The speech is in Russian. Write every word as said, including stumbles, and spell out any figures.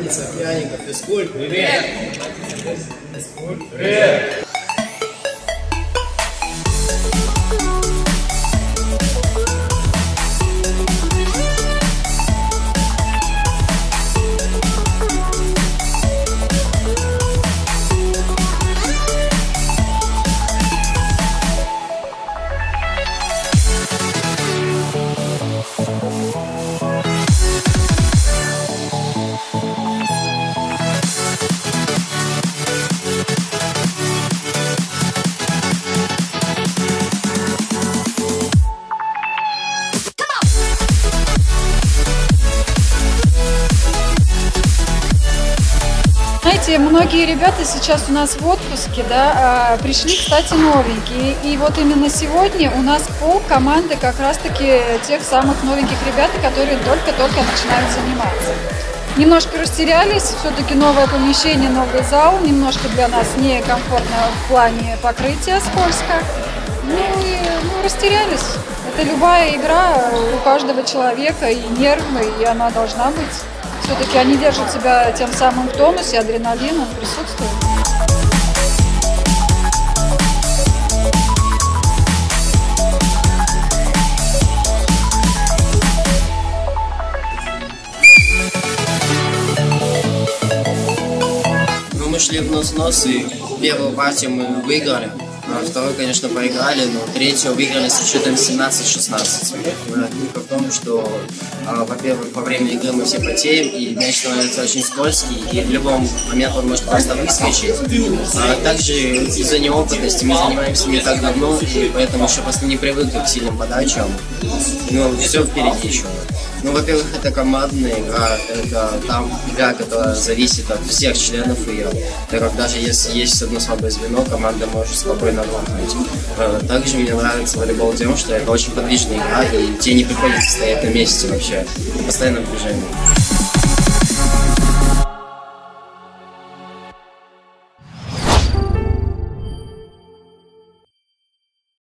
командница пьяненько. Физкульт. Привет! Физкульт. Привет! Знаете, многие ребята сейчас у нас в отпуске, да, пришли, кстати, новенькие. И вот именно сегодня у нас пол команды как раз-таки тех самых новеньких ребят, которые только-только начинают заниматься. Немножко растерялись, все-таки новое помещение, новый зал, немножко для нас некомфортно в плане покрытия, скользко. Ну и ну, растерялись. Это любая игра у каждого человека, и нервы, и она должна быть. Все-таки они держат себя тем самым в тонусе, адреналин он присутствует. Ну, мы шли в нос-нос, и первую партию мы выиграли. А второй, конечно, проиграли, но третью выиграли со счетом семнадцать шестнадцать. Фишка в том, что, а, во-первых, во время игры мы все потеем, и мяч становится очень скользкий, и в любом момент он может просто выскочить. А также из-за неопытности мы занимаемся не так давно, и поэтому еще просто не привыкли к сильным подачам. Но все впереди еще. Ну, во-первых, это командная игра, это там игра, которая зависит от всех членов ее. Так как даже если есть одно слабое звено, команда может спокойно отвлекнуть. Также мне нравится волейбол тем, что это очень подвижная игра, и тебе не приходится стоять на месте вообще, постоянно в движении.